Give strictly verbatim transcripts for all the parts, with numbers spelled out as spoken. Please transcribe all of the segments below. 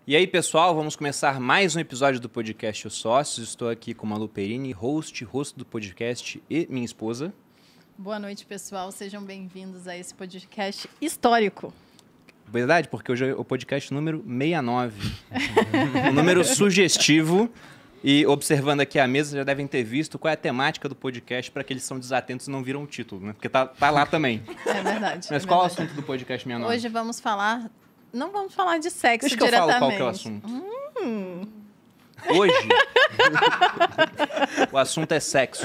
E aí, pessoal, vamos começar mais um episódio do podcast Os Sócios. Estou aqui com Malu Perini, host, host do podcast e minha esposa. Boa noite, pessoal. Sejam bem-vindos a esse podcast histórico. Verdade, porque hoje é o podcast número sessenta e nove. Um número sugestivo. E observando aqui a mesa, já devem ter visto qual é a temática do podcast para que eles são desatentos e não viram o título, né? Porque tá, tá lá também. É verdade. Mas é qual verdade. é o assunto do podcast sessenta e nove? Hoje vamos falar... Não vamos falar de sexo Deixa que eu diretamente. falo qual que é o assunto. Hum. Hoje, o assunto é sexo.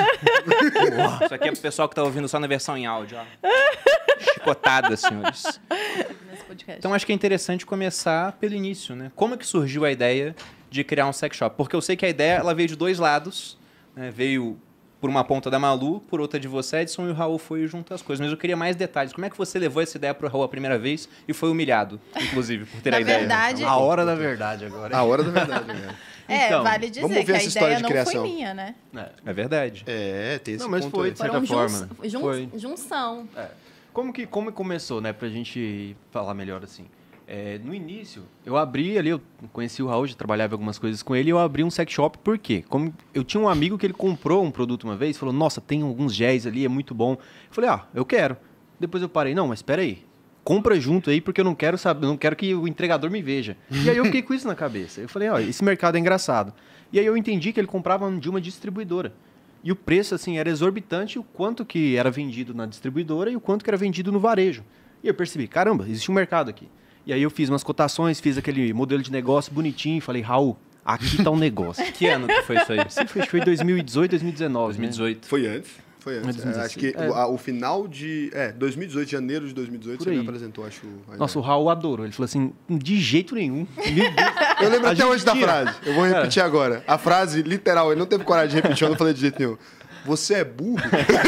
Isso aqui é pro pessoal que tá ouvindo só na versão em áudio. Ó. Chicotada, senhores. Nesse podcast. Então, acho que é interessante começar pelo início, né? Como é que surgiu a ideia de criar um sex shop? Porque eu sei que a ideia ela veio de dois lados. Né? Veio por uma ponta da Malu, por outra de você, Edson, e o Raul foi junto às coisas. Mas eu queria mais detalhes. Como é que você levou essa ideia pro Raul a primeira vez e foi humilhado, inclusive, por ter Na a ideia? verdade- A hora da verdade agora. A hora da verdade, né? É, Então, vale dizer vamos ver que a essa história ideia de não criação. foi minha, né? É. É verdade. É, tem esse Não, mas ponto foi, aí. de certa Foram forma. jun jun Foi. junção. É. Como que como começou, né? Pra gente falar melhor assim. É, no início, eu abri ali, eu conheci o Raul, já trabalhava algumas coisas com ele, e eu abri um sex shop, por quê? Como eu tinha um amigo que ele comprou um produto uma vez, falou, nossa, tem alguns géis ali, é muito bom. Eu falei, ah, eu quero. Depois eu parei, não, mas espera aí, compra junto aí, porque eu não quero saber, não quero que o entregador me veja. E aí eu fiquei com isso na cabeça. Eu falei, ó, esse mercado é engraçado. E aí eu entendi que ele comprava de uma distribuidora. E o preço, assim, era exorbitante, o quanto que era vendido na distribuidora e o quanto que era vendido no varejo. E eu percebi, caramba, existe um mercado aqui. E aí eu fiz umas cotações, fiz aquele modelo de negócio bonitinho, falei, Raul, aqui tá um negócio. Que ano que foi isso aí? Isso foi, foi dois mil e dezoito, dois mil e dezenove, dois mil e dezoito. Foi antes. Foi antes. dois mil e É, acho que dezesseis. o, a- o final de... É, dois mil e dezoito, janeiro de dois mil e dezoito, Por você me aí. apresentou, acho... a né? Nossa, o ideia. Raul adorou. Ele falou assim, de jeito nenhum. Meu Deus. Eu lembro A até gente hoje da tira. frase. Eu vou repetir agora. A frase, literal, ele não teve coragem de repetir, eu não falei de jeito nenhum. Você é burro?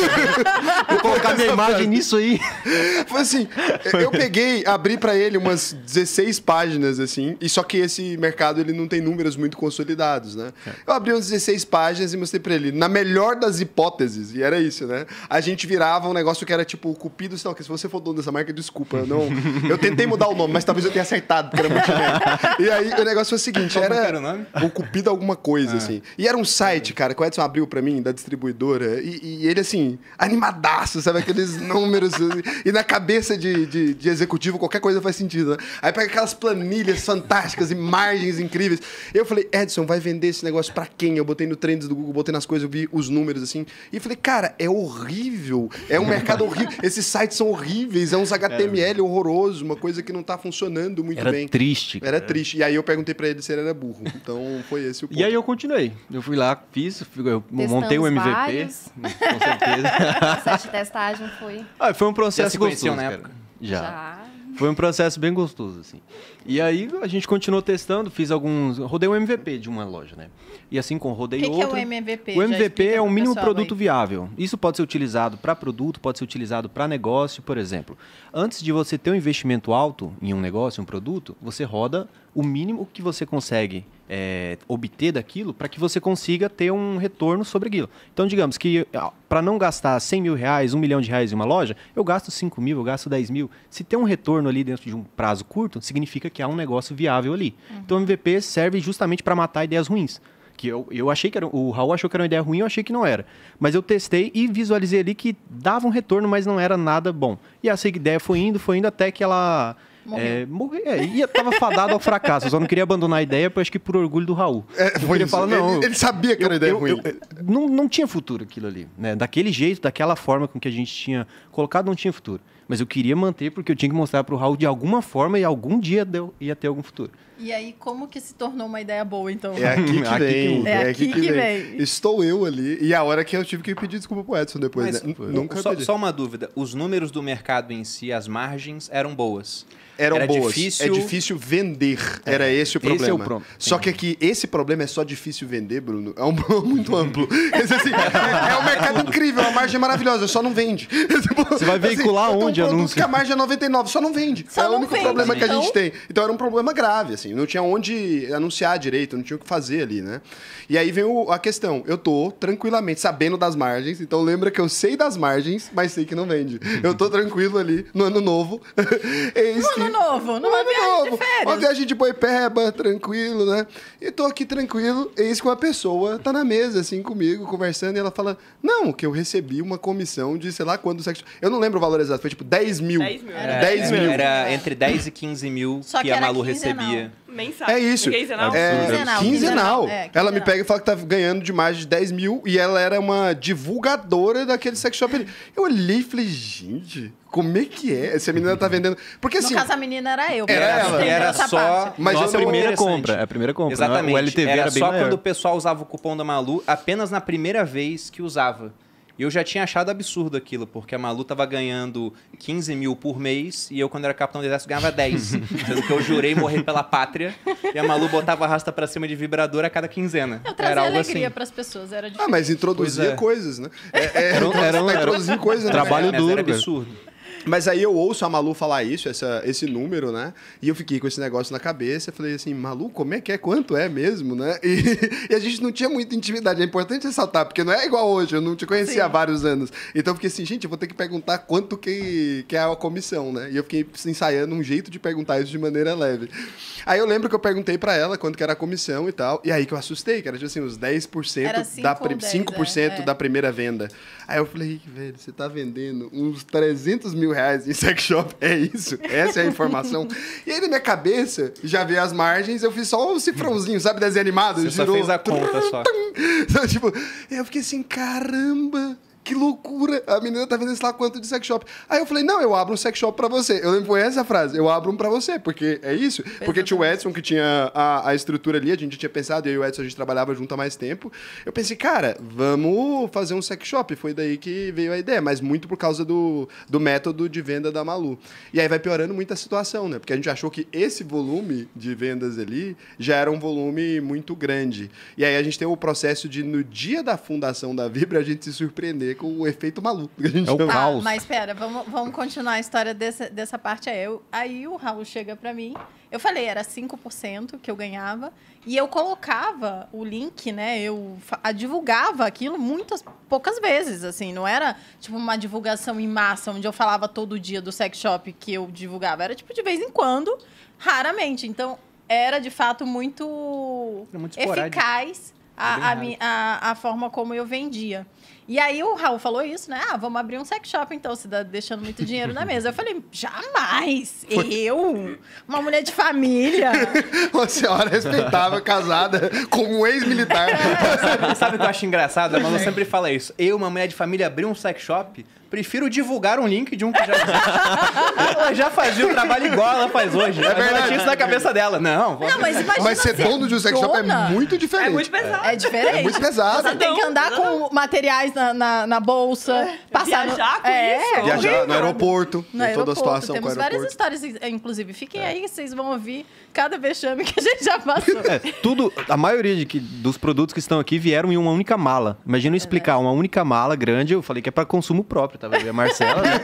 Vou colocar minha imagem nisso aí. Foi assim, eu peguei, abri pra ele umas dezesseis páginas, assim, e só que esse mercado, ele não tem números muito consolidados, né? Eu abri umas dezesseis páginas e mostrei pra ele, na melhor das hipóteses, e era isso, né? A gente virava um negócio que era tipo, o Cupido, sei lá, que se você for dono dessa marca, desculpa, eu não... Eu tentei mudar o nome, mas talvez eu tenha acertado, porque era muito genérico. E aí, o negócio foi o seguinte, Qual que era... era o nome? O Cupido alguma coisa, assim. E era um site, cara, que o Edson abriu pra mim, da distribuidora, e, e ele, assim, animadaço, sabe? Aqueles números. E na cabeça de, de, de executivo, qualquer coisa faz sentido, né? Aí pega aquelas planilhas fantásticas, imagens incríveis. Eu falei, Edson, vai vender esse negócio pra quem? Eu botei no Trends do Google, botei nas coisas, eu vi os números, assim. E falei, cara, é horrível. É um mercado horrível. Esses sites são horríveis, é uns H T M L horroroso, uma coisa que não tá funcionando muito Era bem. triste. Era triste. E aí eu perguntei pra ele se ele era burro. Então foi esse o ponto. E aí eu continuei. Eu fui lá, fiz, eu montei o M V P. vários. Com certeza. O processo de testagem foi Ah, foi um Já processo se gostoso, conheciam na cara. época? Já. já. Foi um processo bem gostoso, assim. E aí a gente continuou testando, fiz alguns... Rodei um M V P de uma loja, né? E assim, com rodei O que, que é outra... o M V P? O Já M V P explica é o pro mínimo pessoal produto aí. viável. Isso pode ser utilizado para produto, pode ser utilizado para negócio, por exemplo. Antes de você ter um investimento alto em um negócio, um produto, você roda o mínimo que você consegue é, obter daquilo para que você consiga ter um retorno sobre aquilo. Então, digamos que para não gastar cem mil reais, um milhão de reais em uma loja, eu gasto cinco mil, eu gasto dez mil. Se tem um retorno ali dentro de um prazo curto, significa que há um negócio viável ali. Uhum. Então, o M V P serve justamente para matar ideias ruins. Que eu, eu achei que era, o Raul achou que era uma ideia ruim, eu achei que não era. Mas eu testei e visualizei ali que dava um retorno, mas não era nada bom. E essa ideia foi indo, foi indo até que ela... Morreu. É, morreu. É, e tava fadado ao fracasso. Eu só não queria abandonar a ideia, acho que por orgulho do Raul. É, eu foi queria isso. falar, não, ele, ele sabia que era eu- ideia eu- ruim. eu- eu- não, não tinha futuro aquilo ali. Né? Daquele jeito, daquela forma com que a gente tinha colocado, não tinha futuro. Mas eu queria manter porque eu tinha que mostrar para o Raul de alguma forma e algum dia deu, ia ter algum futuro. E aí, como que se tornou uma ideia boa, então? É aqui que Aqui que vem. muda. É aqui que vem. Estou eu ali. E a hora que eu tive que pedir desculpa pro Edson depois, Mas, né? pô, Nunca só, pedi. só uma dúvida. Os números do mercado em si, as margens, eram boas? Eram Era boas. difícil- É difícil vender. Era esse o esse é o problema. problema. Só que aqui, esse problema é só difícil vender, Bruno. É um problema muito amplo. Esse, assim, é, é um mercado incrível, a margem é maravilhosa, só não vende. Você vai veicular eu tenho onde um produto anúncio? que a margem é noventa e nove, só não vende. Só é o não único vende, problema que a então. gente tem. Então era um problema grave, assim. Não tinha onde anunciar direito, não tinha o que fazer ali, né? E aí vem o- a questão. Eu tô tranquilamente sabendo das margens, então lembra que eu sei das margens, mas sei que não vende. Eu tô tranquilo ali no ano novo. Eis que... ano novo, numa ano viagem novo. de férias. Uma viagem de Boipeba, tranquilo, né? E tô aqui tranquilo, eis que uma pessoa tá na mesa, assim, comigo, conversando, e ela fala, não, que eu recebi uma comissão de, sei lá, quando sexo... Eu não lembro o valor exato, foi tipo dez mil. dez mil. Era, dez mil. Era entre dez e quinze mil Só que, que a era Malu quinzenal. recebia. Mensal. É isso. Quinzenal? É, Quinzenal, quinzenal. quinzenal. É, Ela me quinzenal. pega e fala que tá ganhando de mais de dez mil e ela era uma divulgadora daquele sex shop ali. Eu olhei e falei, gente, como é que é? Essa menina tá vendendo... Porque assim... No caso, a menina era eu. Era pra ela. entender Era essa só- parte. Mas Nossa eu não- primeira interessante. compra. É a primeira compra. Exatamente. O L T V era, era, bem só maior. quando o pessoal usava o cupom da Malu, apenas na primeira vez que usava. E eu já tinha achado absurdo aquilo, porque a Malu tava ganhando quinze mil por mês e eu, quando era capitão do exército, ganhava dez. Sendo que eu jurei morrer pela pátria e a Malu botava a rasta pra cima de vibrador a cada quinzena. Eu trazia era algo alegria assim. pras pessoas, era Ah, difícil. mas introduzia Pois é. coisas, né? É, é, Era um- era um- tá era um introduzindo coisas, né? trabalho Mas duro, era velho. absurdo. Mas aí eu ouço a Malu falar isso, essa, esse número, né? E eu fiquei com esse negócio na cabeça. Falei assim, Malu, como é que é? Quanto é mesmo, né? E, e a gente não tinha muita intimidade. É importante ressaltar, porque não é igual hoje. Eu não te conhecia Sim. há vários anos. Então eu fiquei assim, gente, eu vou ter que perguntar quanto que, que é a comissão, né? E eu fiquei ensaiando um jeito de perguntar isso de maneira leve. Aí eu lembro que eu perguntei pra ela quanto que era a comissão e tal. E aí que eu assustei, que era tipo assim, uns dez por cento Era da cinco ou pri- dez, cinco por cento é, é. da primeira venda. Aí eu falei, velho, você tá vendendo uns trezentos mil reais em sex shop? É isso? Essa é a informação? E aí na minha cabeça, já vi as margens, eu fiz só um cifrãozinho, sabe, desenho animado? Você só girou. fez a conta só. Então, tipo, eu fiquei assim, caramba, que loucura. A menina tá vendendo sei lá quanto de sex shop. Aí eu falei, não, eu abro um sex shop pra você. Eu lembro foi essa frase, eu abro um pra você, porque é isso. Porque tinha o Edson que tinha a, a estrutura ali, a gente tinha pensado, eu e o Edson a gente trabalhava junto há mais tempo. Eu pensei, cara, vamos fazer um sex shop. Foi daí que veio a ideia, mas muito por causa do, do método de venda da Malu. E aí vai piorando muito a situação, né? Porque a gente achou que esse volume de vendas ali já era um volume muito grande. E aí a gente tem o processo de, no dia da fundação da Vibra, a gente se surpreender com o efeito Malu. Que a gente É o chama. Tá, caos. mas espera, vamos, vamos continuar a história dessa, dessa parte aí. Eu, aí o Raul chega pra mim, eu falei, era cinco por cento que eu ganhava, e eu colocava o link, né, eu fa- a divulgava aquilo muitas, poucas vezes, assim, não era tipo uma divulgação em massa, onde eu falava todo dia do sex shop que eu divulgava, era tipo de vez em quando, raramente, então era de fato muito, Era muito esporádico. eficaz É bem a, a, raro. mi- a, a forma como eu vendia. E aí o Raul falou isso, né? Ah, vamos abrir um sex shop, então, você tá deixando muito dinheiro na mesa. Eu falei, jamais! Eu? Uma mulher de família? Uma senhora respeitável, casada, com um ex-militar. Sabe, sabe o que eu acho engraçado? A Malu sempre fala isso. Eu, uma mulher de família, abrir um sex shop, prefiro divulgar um link de um que já existe. Ela já fazia o trabalho igual ela faz hoje. Mas ela verdade. tinha isso na cabeça dela. Não, vou- Não, mas imagina Mas ser dono de um sex shop é dona. muito diferente. É muito pesado. É diferente. É muito pesado. Você tem que andar com materiais na, na, na bolsa, passar no... Viajar com é, isso? Viajar horrível. no aeroporto, No tem toda a aeroporto. situação Temos com o várias aeroporto. histórias, inclusive. Fiquem aí, vocês vão ouvir cada vexame que a gente já passou. É, tudo, a maioria de que, dos produtos que estão aqui vieram em uma única mala. Imagina eu explicar uma única mala grande, eu falei que é para consumo próprio, tá vendo? A Marcela, né?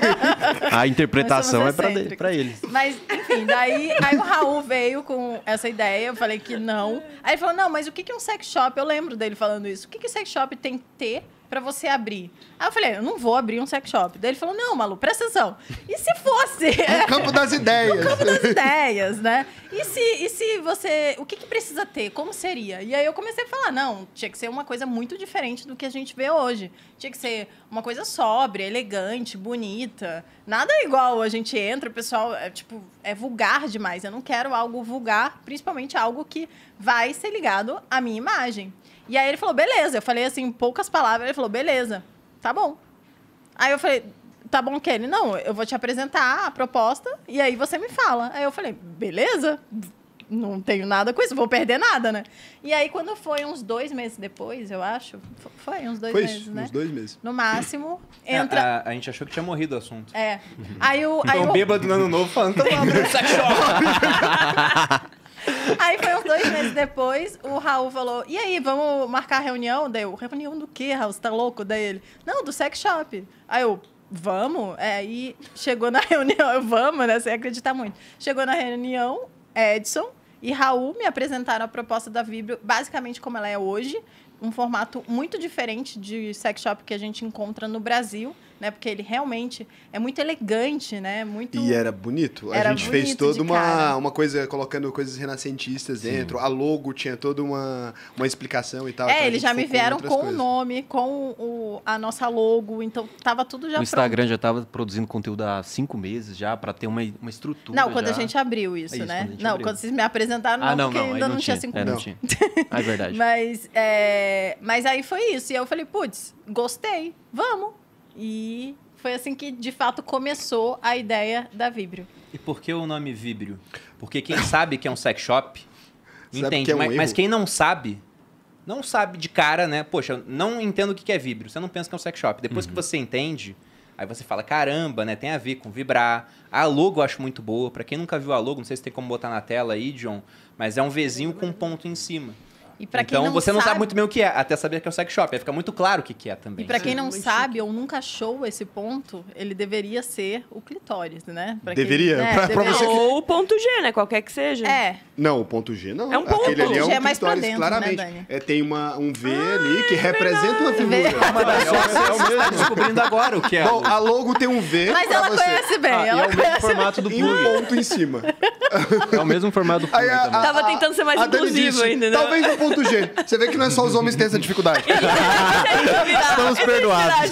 A interpretação Nós é somos para excêntricos. para eles. Mas, enfim, daí aí o Raul veio com essa ideia, eu falei que não. Aí ele falou, não, mas o que que é um sex shop? Eu lembro dele falando isso. O que que sex shop tem que ter pra você abrir? Aí eu falei, eu não vou abrir um sex shop. Daí ele falou, não, Malu, presta atenção. E se fosse... Campo das ideias. campo das ideias, né? E se, e se você... O que, que precisa ter? Como seria? E aí eu comecei a falar, não, tinha que ser uma coisa muito diferente do que a gente vê hoje. Tinha que ser uma coisa sóbria, elegante, bonita. Nada igual a gente entra, o pessoal, é, tipo, é vulgar demais. Eu não quero algo vulgar, principalmente algo que vai ser ligado à minha imagem. E aí ele falou, beleza. Eu falei assim, em poucas palavras, ele falou, beleza, tá bom. Aí eu falei... Tá bom, Kelly? Não, eu vou te apresentar a proposta e aí você me fala. Aí eu falei, beleza, não tenho nada com isso, vou perder nada, né? E aí, quando foi uns dois meses depois, eu acho, fo- foi uns dois Foi meses, isso, né? uns dois meses. No máximo, A, entra... a, a gente achou que tinha morrido o assunto. É. Aí o... Aí Então, o... bêbado no ano novo falando, então vamos abrir um sex shop. Aí foi uns dois meses depois, o Raul falou, e aí, vamos marcar a reunião? Daí eu, reunião do quê, Raul? Você tá louco? Daí ele, não, do sex shop. Aí eu, vamos? É, aí chegou na reunião, eu, vamos, né? Sem acreditar muito. Chegou na reunião, Edson e Raul me apresentaram a proposta da Vibrio, basicamente como ela é hoje, um formato muito diferente de sex shop que a gente encontra no Brasil, né? Porque ele realmente é muito elegante, né? Muito... E era bonito. A Era gente fez bonito toda de uma, cara. uma coisa, colocando coisas renascentistas dentro. A logo tinha toda uma, uma explicação e tal. então É, a eles gente já me focou em vieram outras com o coisas. nome, com o, a nossa logo, então tava tudo já O Instagram já estava produzindo conteúdo há cinco meses já, para ter uma, uma estrutura. Não, quando já. a gente abriu isso, É isso, né? quando a gente Não, abriu. quando vocês me apresentaram, não, Ah, não, porque não, aí ainda não, não tinha tinha. cinco É, não Não. tinha. Ah, é verdade. Mas, é, mas aí foi isso. E eu falei, putz, gostei, vamos. E foi assim que, de fato, começou a ideia da Vibrio. E por que o nome Vibrio? Porque quem sabe que é um sex shop, Sabe entende. que é um mas, erro. mas quem não sabe, não sabe de cara, né? Poxa, eu não entendo o que que é Vibrio. Você não pensa que é um sex shop. Depois que você entende, aí você fala, caramba, né? Tem a ver com vibrar. A logo eu acho muito boa. Pra quem nunca viu a logo, não sei se tem como botar na tela aí, John, mas é um Vzinho com um ponto em cima. E pra quem Então não você não sabe, sabe muito bem o que é, até saber que é um sex shop. Aí fica muito claro o que que é também. E pra quem não muito sabe ou nunca achou esse ponto, ele deveria ser o clitóris, né? Pra quem- Deveria? né, Pra- pra deveria. você que- Ou o ponto G, né? Qualquer que seja. É, Não, o ponto G não. É um ponto. Aquele ali é G um é mais pra clitóris, dentro, né, claramente. Dani? É, tem uma, um V ali que representa uma figura. Você está descobrindo agora o que é. Bom, a logo tem um V mas pra ela você. conhece bem, Ah, e ela é o mesmo conhece formato do E um plug. ponto em cima. É o mesmo formato do plug Aí a- também. a- Tava a- tentando ser mais a Dani inclusivo disse, ainda, né? Talvez no ponto G. Você vê que não é só os homens que têm essa dificuldade. Estamos perdoados.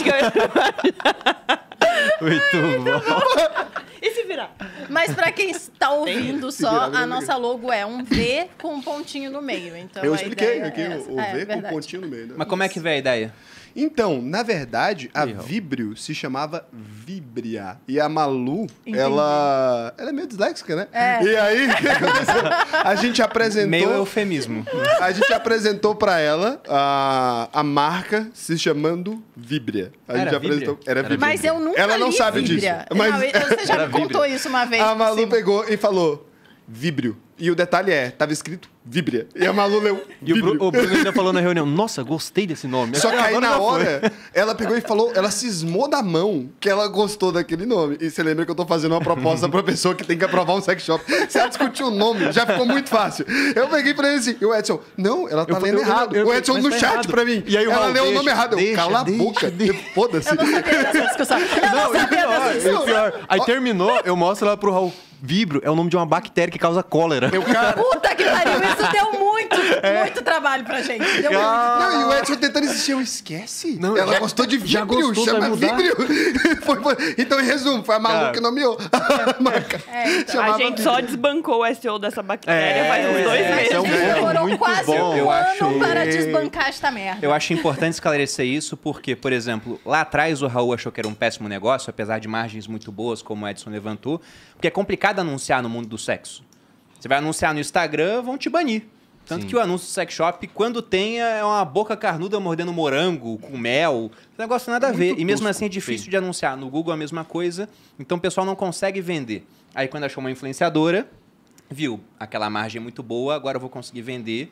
Muito bom. E se virar? Mas pra quem está ouvindo Se só, virar, a virar, nossa logo é um V com um pontinho no meio. Então Eu a expliquei ideia aqui é o, essa. o É, V com verdade. pontinho no meio. Né? Mas como é que veio a ideia? Então, na verdade, a Ih, Raul. Vibrio se chamava Vibria. E a Malu, Entendi. ela... Ela é meio disléxica, né? É. E aí, o que aconteceu? A gente apresentou... Meio eufemismo. A gente apresentou pra ela a, a marca se chamando Vibria. A Era gente apresentou... Era Vibria. Mas eu nunca Ela não li sabe Vibria. disso. Mas Não, eu- você já Era me contou Vibria. isso uma vez. a Malu por cima. pegou e falou Vibrio. E o detalhe é, tava escrito Vibria. E a Malu leu E o, Vibrio. Bru- o Bruno ainda falou na reunião, nossa, gostei desse nome. Só que aí Agora na já foi. hora, ela pegou e falou, ela cismou da mão que ela gostou daquele nome. E você lembra que eu tô fazendo uma proposta pra pessoa que tem que aprovar um sex shop. Se ela discutiu o nome, já ficou muito fácil. Eu peguei pra ele assim, e o Edson, não, ela tá Eu lendo falei, eu- errado. eu- o Edson mas no tá chat errado. pra mim. E aí o ela Raul, leu o deixa, nome errado. Eu, deixa, cala a deixa, boca, deixa. foda-se. Eu não sabia dessa discussão. Eu não, Não, e sabia pior, dessa e discussão. o pior. Aí terminou, eu mostro ela pro Raul. Vibrio é o nome de uma bactéria que causa cólera. Eu, cara... Puta que pariu, isso deu muito, muito trabalho pra gente. Deu muito. Não, e o Edson tentando insistir, eu esquece. Não, ela já- gostou de já Vibrio, gostou, chama vai mudar? Vibrio. Foi- foi- então, em resumo, foi a Malu Cara. que nomeou a marca. É, então. Chamava A gente só Vibrio. desbancou o S E O dessa bactéria É, faz uns dois é, meses. é um A gente ponto demorou muito quase bom. um Eu ano acho- para desbancar esta merda. Eu acho importante esclarecer isso porque, por exemplo, lá atrás o Raul achou que era um péssimo negócio, apesar de margens muito boas, como o Edson levantou, porque é complicado anunciar no mundo do sexo. Você vai anunciar no Instagram, vão te banir. Tanto Sim. que o anúncio do sex shop, quando tem, é uma boca carnuda mordendo morango, com mel. Esse negócio nada a ver. E mesmo tosco, assim é difícil feio. de anunciar. No Google é a mesma coisa. Então o pessoal não consegue vender. Aí quando achou uma influenciadora, viu, aquela margem é muito boa, agora eu vou conseguir vender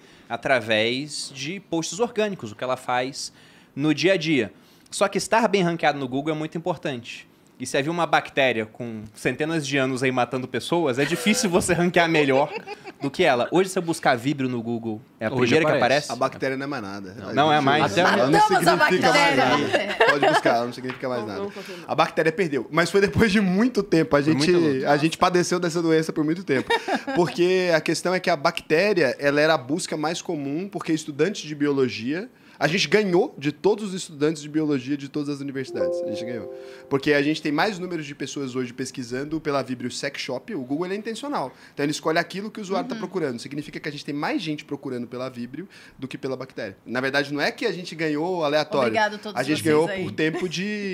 através de posts orgânicos, o que ela faz no dia a dia. Só que estar bem ranqueado no Google é muito importante. E se havia uma bactéria com centenas de anos aí matando pessoas, é difícil você ranquear melhor do que ela. Hoje, se eu buscar Vibrio no Google, é a Hoje primeira que aparece. aparece? A bactéria não é mais nada. Não, não é mais. Até- Ela não Matamos a significa mais bactéria. nada. Pode buscar, ela não significa mais nada. Vamos confirmar. A bactéria perdeu. Mas foi depois de muito tempo. A gente, muita luta. a gente padeceu dessa doença por muito tempo. Porque a questão é que a bactéria, ela era a busca mais comum, porque estudantes de biologia... A gente ganhou de todos os estudantes de biologia de todas as universidades. A gente ganhou. Porque a gente tem mais números de pessoas hoje pesquisando pela Vibrio Sex Shop. O Google ele é intencional. Então ele escolhe aquilo que o usuário está procurando. Significa que a gente tem mais gente procurando pela Vibrio do que pela bactéria. Na verdade, não é que a gente ganhou aleatório. Obrigado a todos A gente vocês ganhou aí. por tempo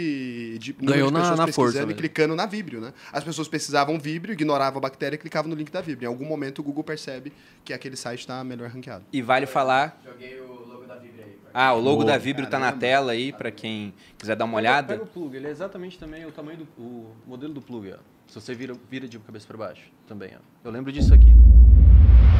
de, de número Ganhou de na- pessoas na pesquisando força, e né? clicando na Vibrio, né? As pessoas pesquisavam Vibrio, ignoravam a bactéria e clicavam no link da Vibrio. Em algum momento o Google percebe que aquele site está melhor ranqueado. E vale falar... Joguei o logo da Vibra aí. pra- Ah, o logo Boa. da Vibrio tá na tela aí, pra quem quiser dar uma Pega olhada. o plug, ele é exatamente também o tamanho do o modelo do plug, ó. Se você vira, vira de cabeça para baixo, também, ó. Eu lembro disso aqui. Né?